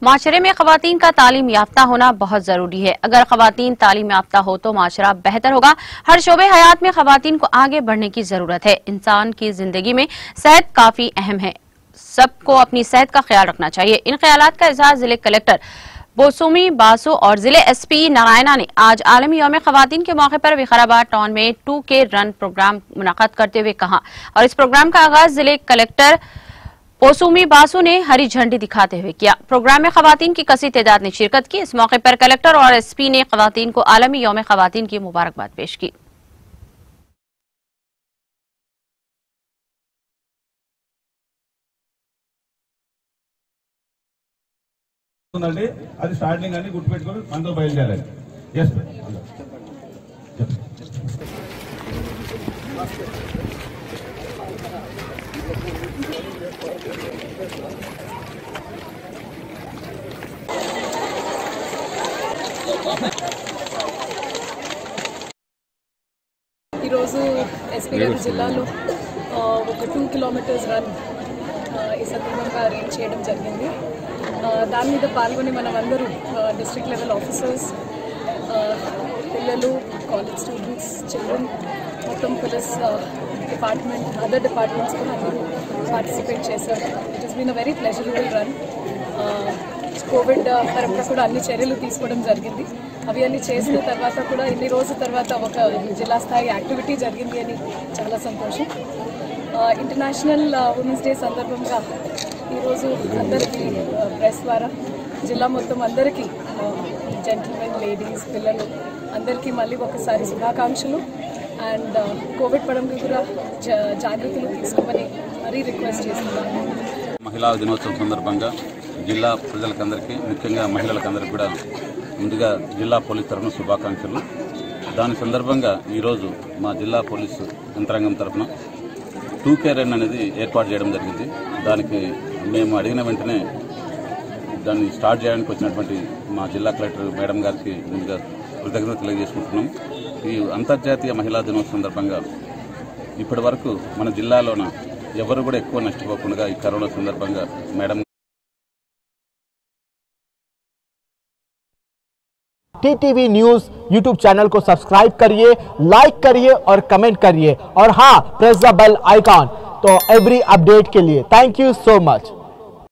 माशरे में खवातीन का तालीम याफ्ता होना बहुत जरूरी है। अगर खवातीन तालीम याफ्ता हो तो माशरा बेहतर होगा। हर शोबे हयात में खवातीन को आगे बढ़ने की जरूरत है। इंसान की जिंदगी में सेहत काफी अहम है। सबको अपनी सेहत का ख्याल रखना चाहिए। इन ख्यालात का इजहार जिले कलेक्टर मौसूमी बासु और जिले एसपी नारायणा ने आज आलमी यौम खवातीन के मौके पर विकाराबाद टाउन में 2K रन प्रोग्राम मुनक़द करते हुए कहा और इस प्रोग्राम का आगाज जिले कलेक्टर मौसूमी बासु ने हरी झंडी दिखाते हुए किया। प्रोग्राम में खवातीन की कसी तादाद ने शिरकत की। इस मौके पर कलेक्टर और एसपी ने खवातीन को आलमी यौम खवातीन की मुबारकबाद पेश की। అది స్టార్టింగ్ అని గుర్తుపెట్టుకొని మనతో బయలుదేరాలి. yes ఈరోజు ఎస్పీ గారి జిల్లాలో ఒక 2 కిలోమీటర్స్ రన్ ఈ సందర్భంగా అరేంజ్ చేయడం జరిగింది. దాని మీద పాల్గొని మనం అందరూ డిస్ట్రిక్ట్ లెవెల్ ఆఫీసర్స్, పిల్లలు, కాలేజ్ స్టూడెంట్స్, చిల్డ్రన్, మొత్తం పోలీస్ డిపార్ట్మెంట్, అదర్ డిపార్ట్మెంట్స్ కూడా అందరూ పార్టిసిపేట్ చేశారు. It has been a very pleasurable run. Covid పరంగా కూడా అన్ని చర్యలు తీసుకోవడం జరిగింది. అవి అన్ని చేసిన తర్వాత కూడా ఇన్ని రోజుల తర్వాత ఒక జిల్లా స్థాయి యాక్టివిటీ జరిగింది అని చాలా సంతోషం. ఇంటర్నేషనల్ ఉమెన్స్ డే సందర్భంగా ఈరోజు అందరికీ ప్రెస్ ద్వారా జిల్లా మొత్తం అందరికీ జెంటిల్మెన్, లేడీస్, పిల్లలు అందరికీ మళ్ళీ ఒకసారి శుభాకాంక్షలు. అండ్ కోవిడ్ పరంగా కూడా జాగ్రత్తలు తీసుకోమని మరీ రిక్వెస్ట్ చేస్తున్నాను. మహిళా దినోత్సవం సందర్భంగా జిల్లా ప్రజలకందరికీ, ముఖ్యంగా మహిళలకందరికీ కూడా ముందుగా జిల్లా పోలీస్ తరఫున శుభాకాంక్షలు. దాని సందర్భంగా ఈరోజు మా జిల్లా పోలీసు యంత్రాంగం తరఫున 2K రన్ అనేది ఏర్పాటు చేయడం జరిగింది. దానికి మేము అడిగిన వెంటనే దాన్ని స్టార్ట్ చేయడానికి వచ్చినటువంటి మా జిల్లా కలెక్టర్ మేడం గారికి ముందుగా కృతజ్ఞతలు తెలియజేసుకుంటున్నాం. ఈ అంతర్జాతీయ మహిళా దినోత్సవం సందర్భంగా ఇప్పటి వరకు మన జిల్లాలోన ఎవరు కూడా ఎక్కువ నష్టపోకుండా ఈ కరోనా సందర్భంగా madam TTV news YouTube channel को सब्सक्राइब करिए, लाइक करिए और कमेंट करिए और हाँ, प्रेस द बेल आइकॉन तो एवरी अपडेट के लिए। Thank you so much.